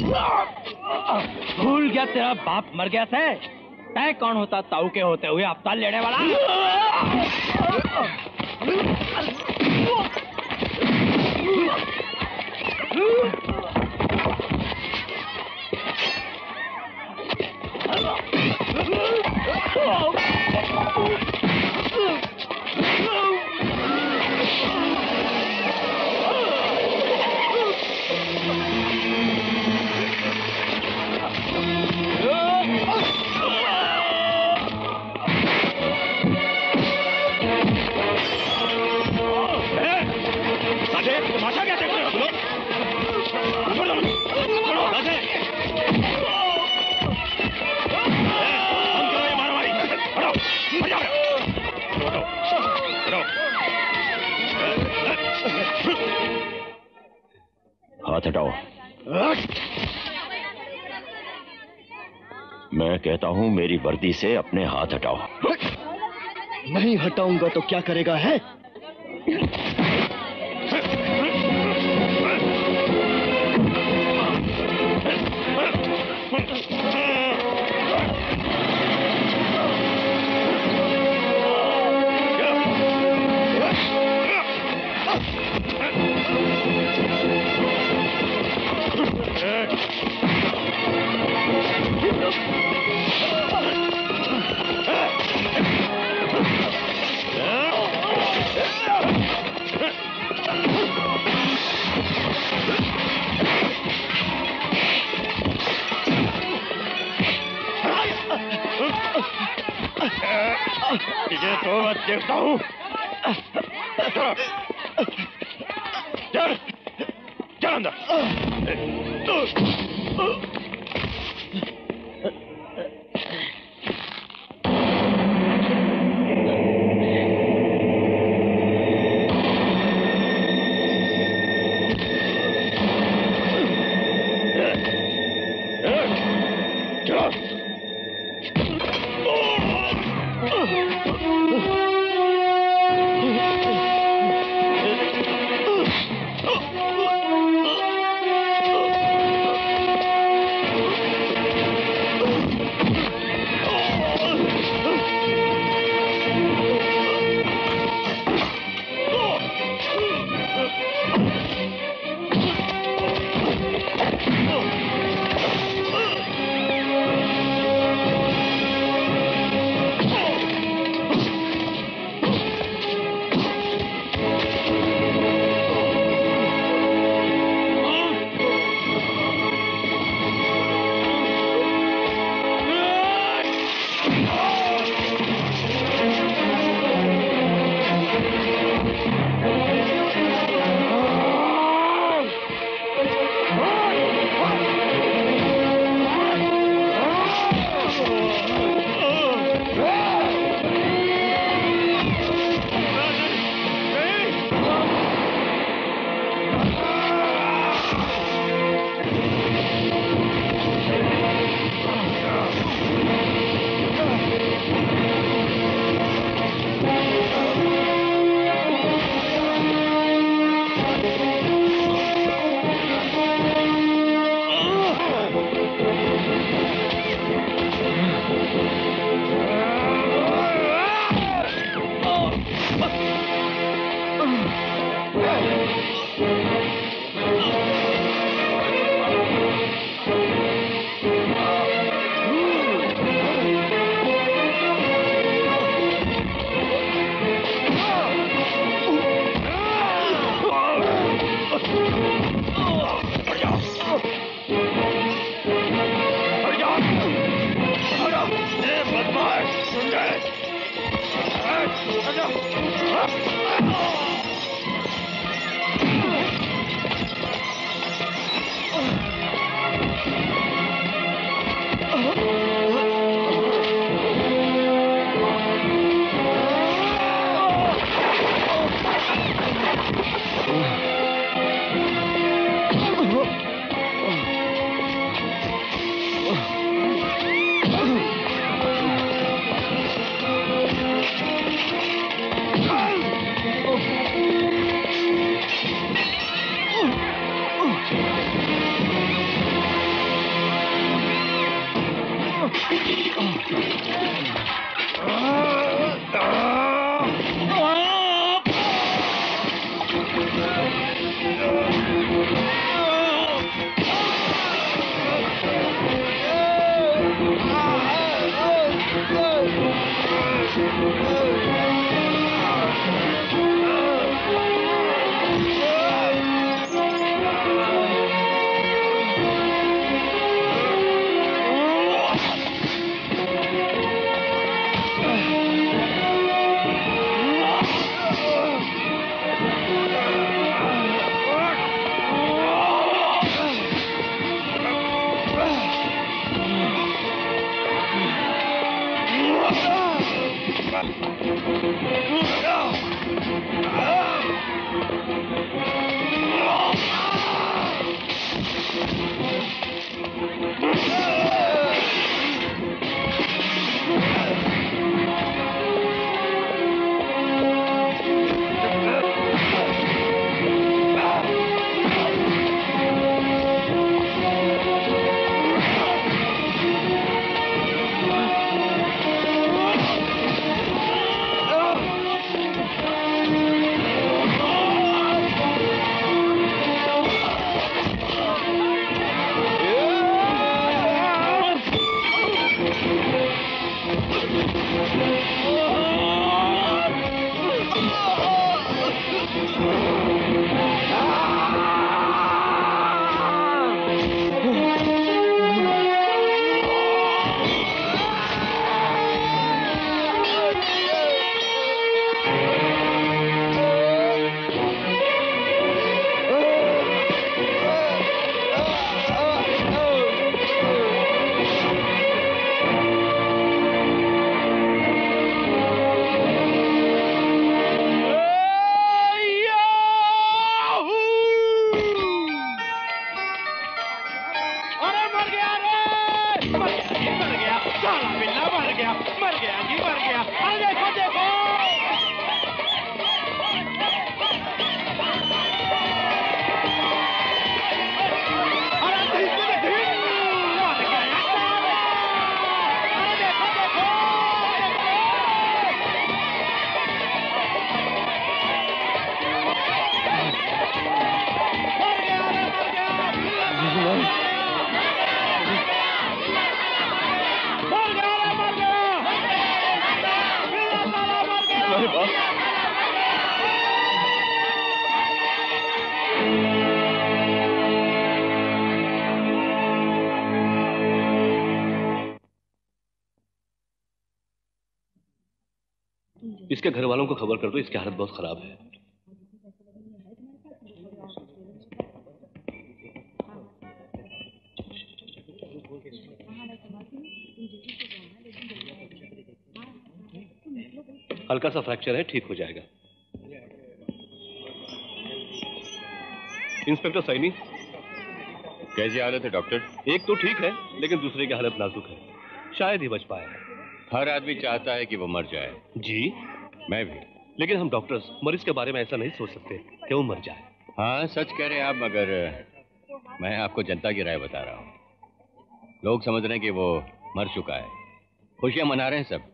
भूल गया तेरा बाप मर गया था। तय कौन होता ताऊ के होते हुए अवतार लेने वाला? तमाशा क्या देख रहे हो तुम लोग? हाथ हटाओ। मैं कहता हूं मेरी वर्दी से अपने हाथ हटाओ। नहीं हटाऊंगा तो क्या करेगा है? तुझे तो मैं देखता हूँ। चल चल अंदर। इसके घर वालों को खबर कर दो, इसकी हालत बहुत खराब है। हल्का सा फ्रैक्चर है, ठीक हो जाएगा। इंस्पेक्टर सैनी, कैसी हालत है डॉक्टर? एक तो ठीक है लेकिन दूसरे की हालत नाजुक है, शायद ही बच पाया। हर आदमी चाहता है कि वो मर जाए। जी मैं भी। लेकिन हम डॉक्टर्स मरीज के बारे में ऐसा नहीं सोच सकते कि वो मर जाए। हाँ सच कह रहे हैं आप, मगर मैं आपको जनता की राय बता रहा हूँ। लोग समझ रहे हैं कि वो मर चुका है, खुशियां मना रहे हैं सब।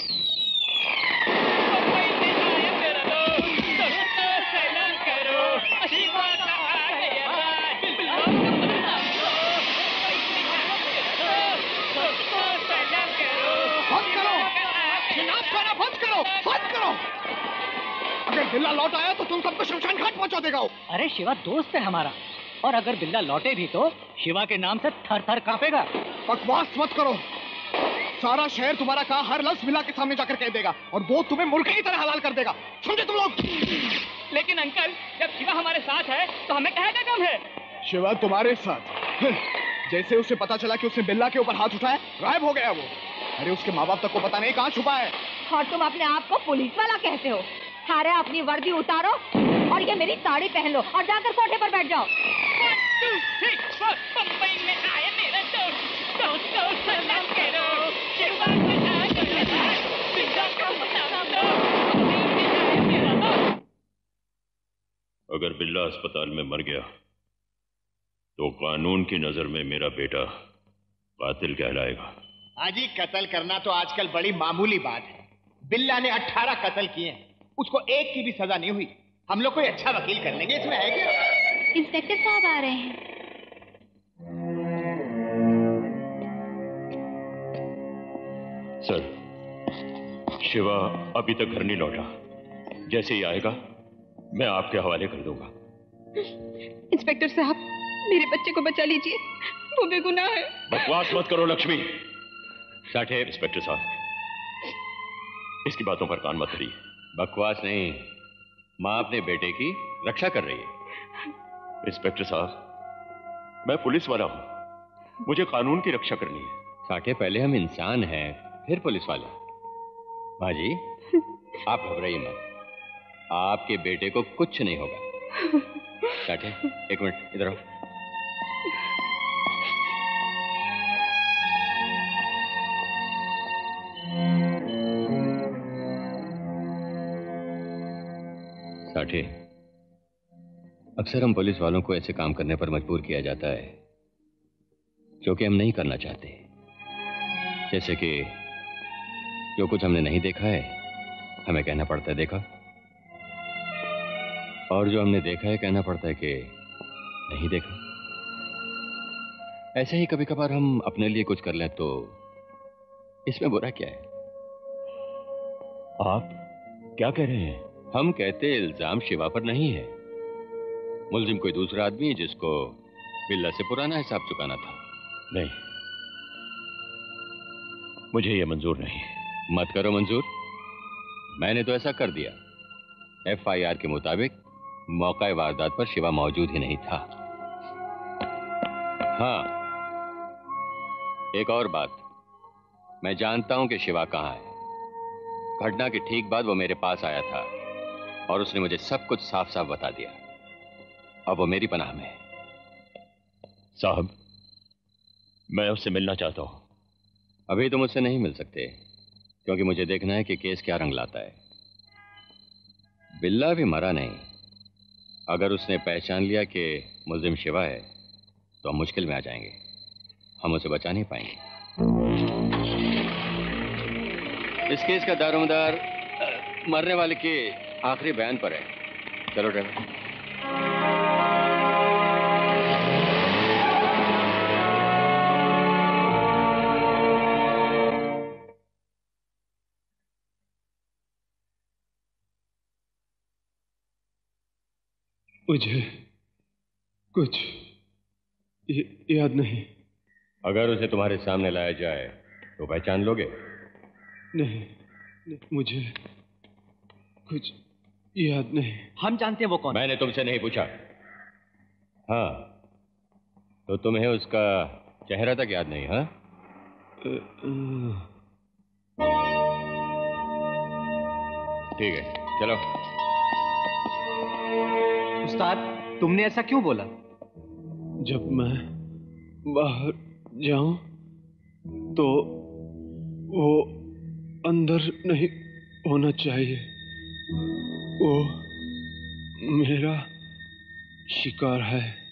अगर बिल्ला लौट आया तो तुम सबको शमशान घाट पहुंचा देगा। अरे शिवा दोस्त है हमारा, और अगर बिल्ला लौटे भी तो शिवा के नाम से थर थर कांपेगा। बकवास मत करो, सारा शहर तुम्हारा कहा हर लफ्ज बिल्ला के सामने जाकर कह देगा और वो तुम्हें मुर्गे की तरह हलाल कर देगा, समझे तुम लोग? लेकिन अंकल, जब शिवा हमारे साथ है तो हमें कहे का कम है। शिवा तुम्हारे साथ? जैसे उसे पता चला कि उसने बिल्ला के ऊपर हाथ उठाया, गायब हो गया वो। अरे उसके माँ बाप तक को पता नहीं कहाँ छुपा है। और तुम अपने आप को पुलिस वाला कहते हो? अरे अपनी वर्दी उतारो और ये मेरी साड़ी पहन लो और जाकर कोठे पर बैठ जाओ। बम्बई में आया मेरा दोस्त, दोस्त को सलाम करो। शिवा के साथ बिल्ला का सलाम दो। अगर बिल्ला अस्पताल में मर गया तो कानून की नजर में मेरा बेटा कातिल कहलाएगा। हाजी, कत्ल करना तो आजकल बड़ी मामूली बात है। बिल्ला ने 18 कत्ल किए हैं, उसको एक की भी सजा नहीं हुई। हम लोग कोई अच्छा वकील कर लेंगे, इसमें है क्या? इंस्पेक्टर साहब आ रहे हैं। सर, शिवा अभी तक घर नहीं लौटा। जैसे ही आएगा मैं आपके हवाले कर दूंगा। इंस्पेक्टर साहब, मेरे बच्चे को बचा लीजिए, वो बेगुनाह है। बकवास मत करो लक्ष्मी। साठे, इंस्पेक्टर साहब, इसकी बातों पर कान मत धरिए। बकवास नहीं, माँ अपने बेटे की रक्षा कर रही है। इंस्पेक्टर साहब, मैं पुलिस वाला हूं, मुझे कानून की रक्षा करनी है। साठे, पहले हम इंसान हैं, फिर पुलिस वाले। माँ जी, आप घबराइए मत, आपके बेटे को कुछ नहीं होगा। साठे, एक मिनट इधर आओ। साठे, अक्सर हम पुलिस वालों को ऐसे काम करने पर मजबूर किया जाता है जो कि हम नहीं करना चाहते। जैसे कि जो कुछ हमने नहीं देखा है हमें कहना पड़ता है देखा, और जो हमने देखा है कहना पड़ता है कि नहीं देखा। ऐसे ही कभी कभार हम अपने लिए कुछ कर लें तो इसमें बुरा क्या है? आप क्या कह रहे हैं? हम कहते इल्जाम शिवा पर नहीं है, मुल्जिम कोई दूसरा आदमी है जिसको बिल्ला से पुराना हिसाब चुकाना था। नहीं, मुझे यह मंजूर नहीं। मत करो मंजूर, मैंने तो ऐसा कर दिया। FIR के मुताबिक मौका वारदात पर शिवा मौजूद ही नहीं था। हाँ, एक और बात, मैं जानता हूं कि शिवा कहां है। घटना के ठीक बाद वो मेरे पास आया था और उसने मुझे सब कुछ साफ साफ बता दिया। अब वो मेरी पनाह में है। साहब, मैं उससे मिलना चाहता हूं। अभी तो मुझसे नहीं मिल सकते, क्योंकि मुझे देखना है कि केस क्या रंग लाता है। बिल्ला भी मरा नहीं। अगर उसने पहचान लिया कि मुल्जिम शिवा है तो हम मुश्किल में आ जाएंगे, हम उसे बचा नहीं पाएंगे। इस केस का दारोमदार मरने वाले के आखिरी बयान पर है। चलो ड्राइवर। मुझे कुछ याद नहीं। अगर उसे तुम्हारे सामने लाया जाए तो पहचान लोगे? नहीं, मुझे कुछ याद नहीं। हम जानते हैं वो कौन। मैंने तुमसे नहीं पूछा। हाँ, तो तुम्हें उसका चेहरा तक याद नहीं? हाँ, ठीक है, चलो। उस्ताद, तुमने ऐसा क्यों बोला? जब मैं बाहर जाऊं तो वो अंदर नहीं होना चाहिए। वो मेरा शिकार है।